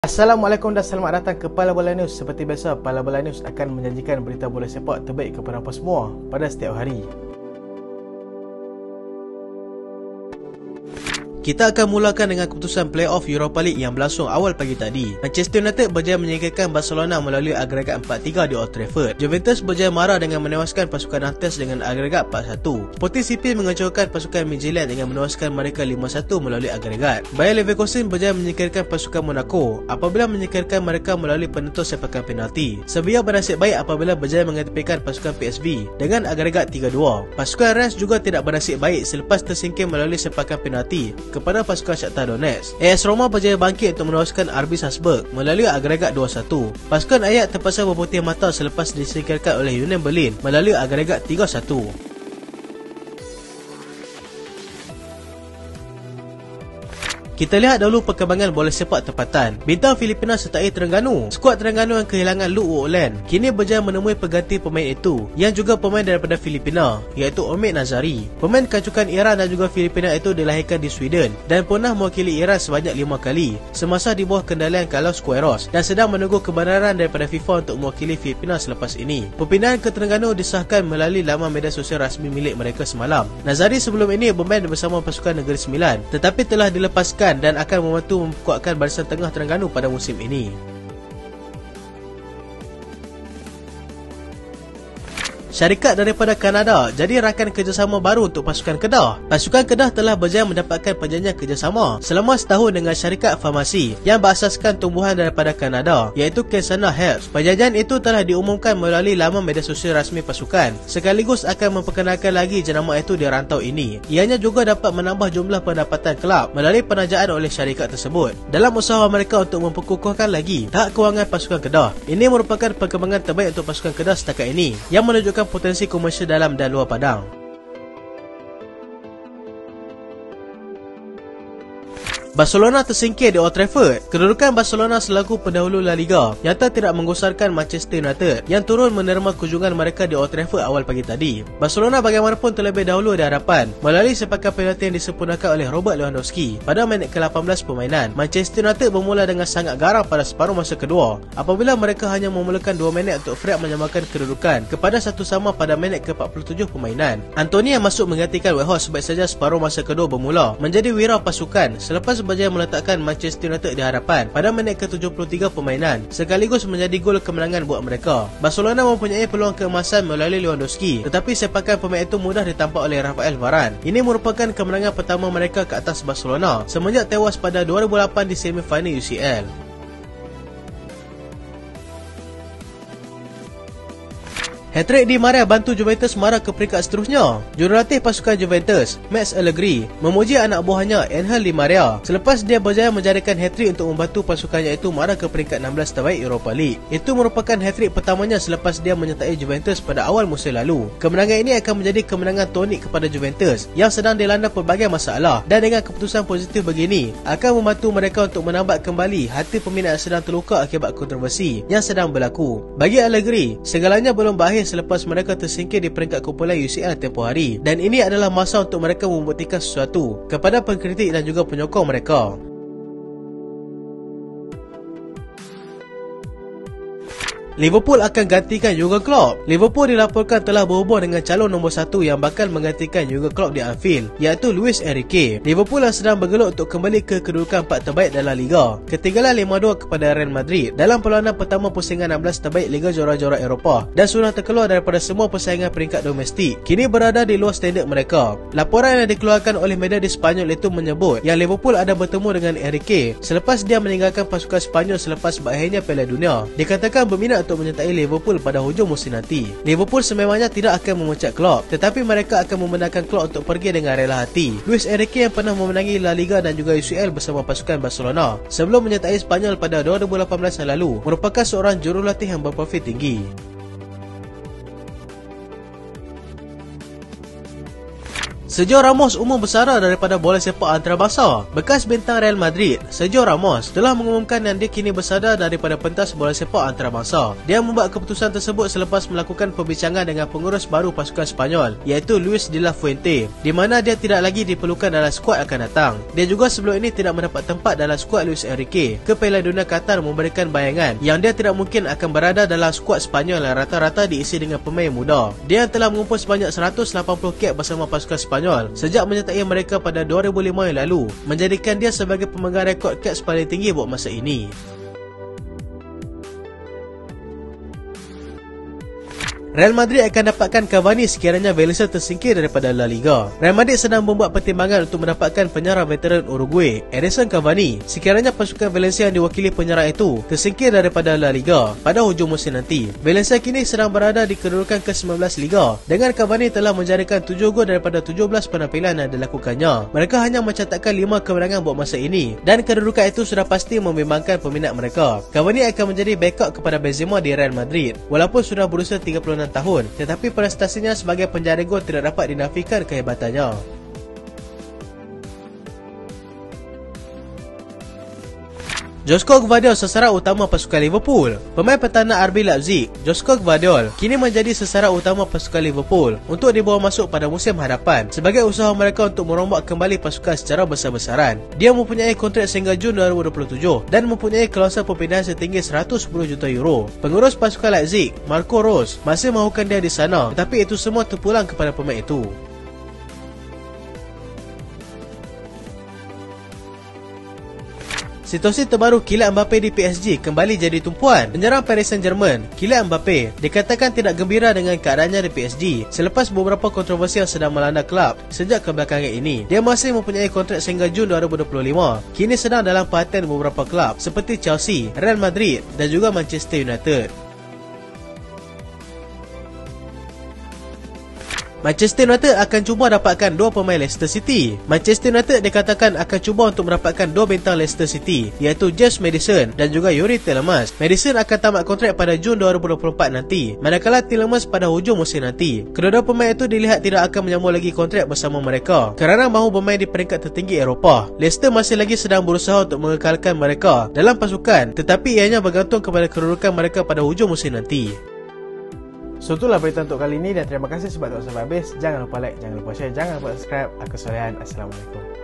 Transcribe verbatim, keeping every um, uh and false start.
Assalamualaikum dan selamat datang ke Pala Bola News. Seperti biasa, Pala Bola News akan menjanjikan berita bola sepak terbaik kepada anda semua pada setiap hari. Kita akan mulakan dengan keputusan play-off Europa League yang berlangsung awal pagi tadi. Manchester United berjaya menyingkirkan Barcelona melalui agregat empat tiga di Old Trafford. Juventus berjaya marah dengan menewaskan pasukan Nantes dengan agregat empat satu. Sporting C P mengecewakan pasukan Midtjylland dengan menewaskan mereka lima satu melalui agregat. Bayer Leverkusen berjaya menyingkirkan pasukan Monaco apabila menyingkirkan mereka melalui penentu sepakan penalti. Sevilla bernasib baik apabila berjaya mengetepikan pasukan P S V dengan agregat tiga dua. Pasukan Rennes juga tidak bernasib baik selepas tersingkir melalui sepakan penalti kepada pasukan Shakhtar Donetsk. A S Roma berjaya bangkit untuk menewaskan R B Salzburg melalui agregat dua satu. Pasukan Ajax terpaksa berputih mata selepas disingkirkan oleh Union Berlin melalui agregat tiga satu. Kita lihat dahulu perkembangan bola sepak tempatan. Bintang Filipina sertai Terengganu. Skuad Terengganu yang kehilangan Luke Woodland kini berjaya menemui pengganti pemain itu yang juga pemain daripada Filipina, iaitu Omid Nazari. Pemain kancukan Iran dan juga Filipina itu dilahirkan di Sweden dan pernah mewakili Iran sebanyak lima kali semasa di bawah kendalian Carlos Queiroz dan sedang menunggu kebenaran daripada FIFA untuk mewakili Filipina selepas ini. Perpindahan ke Terengganu disahkan melalui laman media sosial rasmi milik mereka semalam. Nazari sebelum ini bermain bersama pasukan Negeri Sembilan tetapi telah dilepaskan dan akan membantu memperkuatkan barisan tengah Terengganu pada musim ini. Syarikat daripada Kanada jadi rakan kerjasama baru untuk pasukan Kedah. Pasukan Kedah telah berjaya mendapatkan perjanjian kerjasama selama setahun dengan syarikat farmasi yang berasaskan tumbuhan daripada Kanada, iaitu Kensana Health. Perjanjian itu telah diumumkan melalui laman media sosial rasmi pasukan, sekaligus akan memperkenalkan lagi jenama itu di rantau ini. Ianya juga dapat menambah jumlah pendapatan kelab melalui penajaan oleh syarikat tersebut dalam usaha mereka untuk memperkukuhkan lagi hak kewangan pasukan Kedah. Ini merupakan perkembangan terbaik untuk pasukan Kedah setakat ini yang menunjukkan potensi komersial dalam dan luar padang. Barcelona tersingkir di Old Trafford. Kedudukan Barcelona selaku pendahulu La Liga nyata tidak menggusarkan Manchester United yang turun menerima kunjungan mereka di Old Trafford awal pagi tadi. Barcelona bagaimanapun terlebih dahulu di hadapan melalui sepakan penalti yang disempurnakan oleh Robert Lewandowski pada minit ke lapan belas permainan. Manchester United bermula dengan sangat garang pada separuh masa kedua apabila mereka hanya memerlukan dua minit untuk Fred menyamakan kedudukan kepada satu sama pada minit ke empat puluh tujuh permainan. Anthony yang masuk menggantikan Weghorst sebaik saja separuh masa kedua bermula menjadi wira pasukan selepas berjaya meletakkan Manchester United di hadapan pada minit ke tujuh puluh tiga permainan sekaligus menjadi gol kemenangan buat mereka. Barcelona mempunyai peluang keemasan melalui Lewandowski tetapi sepakan pemain itu mudah ditampak oleh Rafael Varane. Ini merupakan kemenangan pertama mereka ke atas Barcelona semenjak tewas pada dua ribu lapan di semifinal U C L. Hat-trick Di Maria bantu Juventus marah ke peringkat seterusnya. Jurulatih pasukan Juventus, Max Allegri, memuji anak buahnya Angel Di Maria selepas dia berjaya menjadikan hat-trick untuk membantu pasukannya itu marah ke peringkat enam belas terbaik Europa League. Itu merupakan hat-trick pertamanya selepas dia menyertai Juventus pada awal musim lalu. Kemenangan ini akan menjadi kemenangan tonik kepada Juventus yang sedang dilanda pelbagai masalah dan dengan keputusan positif begini akan membantu mereka untuk menambat kembali hati peminat yang sedang terluka akibat kontroversi yang sedang berlaku. Bagi Allegri, segalanya belum berakhir selepas mereka tersingkir di peringkat kumpulan U C L tempoh hari dan ini adalah masa untuk mereka membuktikan sesuatu kepada pengkritik dan juga penyokong mereka. Liverpool akan gantikan Jurgen Klopp. Liverpool dilaporkan telah berhubung dengan calon nombor satu yang bakal menggantikan Jurgen Klopp di Anfield, iaitu Luis Enrique. Liverpool yang sedang bergelut untuk kembali ke kedudukan empat terbaik dalam Liga, ketinggalan lima dua kepada Real Madrid dalam perlawanan pertama pusingan enam belas terbaik Liga Juara-Juara Eropah dan sudah terkeluar daripada semua persaingan peringkat domestik. Kini berada di luar standard mereka. Laporan yang dikeluarkan oleh media di Spanyol itu menyebut yang Liverpool ada bertemu dengan Enrique selepas dia meninggalkan pasukan Spanyol selepas berakhirnya Piala Dunia. Dikatakan berminat untuk menyertai Liverpool pada hujung musim nanti. Liverpool sememangnya tidak akan memecat Klopp, tetapi mereka akan membenarkan Klopp untuk pergi dengan rela hati. Luis Enrique yang pernah memenangi La Liga dan juga U C L bersama pasukan Barcelona sebelum menyertai Spanyol pada dua ribu lapan belas yang lalu, merupakan seorang jurulatih yang berprofil tinggi. Sergio Ramos umur bersara daripada bola sepak antarabangsa. Bekas bintang Real Madrid, Sergio Ramos telah mengumumkan yang dia kini bersara daripada pentas bola sepak antarabangsa. Dia membuat keputusan tersebut selepas melakukan perbincangan dengan pengurus baru pasukan Sepanyol, iaitu Luis de la Fuente, di mana dia tidak lagi diperlukan dalam skuad akan datang. Dia juga sebelum ini tidak mendapat tempat dalam skuad Luis Enrique ke Piala Dunia Qatar, memberikan bayangan yang dia tidak mungkin akan berada dalam skuad Sepanyol yang rata-rata diisi dengan pemain muda. Dia telah mengumpul sebanyak seratus lapan puluh cap bersama pasukan Sepanyol sejak menyertai mereka pada dua ribu lima yang lalu, menjadikan dia sebagai pemegang rekod caps paling tinggi buat masa ini. Real Madrid akan dapatkan Cavani sekiranya Valencia tersingkir daripada La Liga. Real Madrid sedang membuat pertimbangan untuk mendapatkan penyerang veteran Uruguay, Edinson Cavani, sekiranya pasukan Valencia yang diwakili penyerang itu tersingkir daripada La Liga pada hujung musim nanti. Valencia kini sedang berada di kedudukan ke sembilan belas Liga, dengan Cavani telah menjadikan tujuh gol daripada tujuh belas penampilan yang dilakukannya. Mereka hanya mencatatkan lima kemenangan buat masa ini, dan kedudukan itu sudah pasti membimbangkan peminat mereka. Cavani akan menjadi backup kepada Benzema di Real Madrid, walaupun sudah berusia tiga puluh enam tahun, tetapi prestasinya sebagai penjaring gol tidak dapat dinafikan kehebatannya. Joško Gvardiol sasaran utama pasukan Liverpool. Pemain pertahanan R B Leipzig, Joško Gvardiol, kini menjadi sasaran utama pasukan Liverpool untuk dibawa masuk pada musim hadapan sebagai usaha mereka untuk merombak kembali pasukan secara besar-besaran. Dia mempunyai kontrak sehingga Jun dua ribu dua puluh tujuh dan mempunyai klausul perpindahan setinggi seratus sepuluh juta euro. Pengurus pasukan Leipzig, Marco Rose, masih mahukan dia di sana, tetapi itu semua terpulang kepada pemain itu. Situasi terbaru Kylian Mbappe di P S G kembali jadi tumpuan. Penyerang Paris Saint-Germain, Kylian Mbappe, dikatakan tidak gembira dengan keadaannya di P S G selepas beberapa kontroversi yang sedang melanda klub sejak kebelakangan ini. Dia masih mempunyai kontrak sehingga Jun dua ribu dua puluh lima, kini sedang dalam perhatian beberapa klub seperti Chelsea, Real Madrid dan juga Manchester United. Manchester United akan cuba dapatkan dua pemain Leicester City. Manchester United dikatakan akan cuba untuk mendapatkan dua bintang Leicester City, iaitu James Maddison dan juga Youri Tielemans. Maddison akan tamat kontrak pada Jun dua ribu dua puluh empat nanti, manakala Tielemans pada hujung musim nanti. Kedua-dua pemain itu dilihat tidak akan menyambung lagi kontrak bersama mereka kerana mahu bermain di peringkat tertinggi Eropah. Leicester masih lagi sedang berusaha untuk mengekalkan mereka dalam pasukan, tetapi ianya bergantung kepada kedudukan mereka pada hujung musim nanti. So itulah berita untuk kali ini dan terima kasih sebab tengok sampai habis. Jangan lupa like, jangan lupa share, jangan lupa subscribe. Aku Solehan. Assalamualaikum.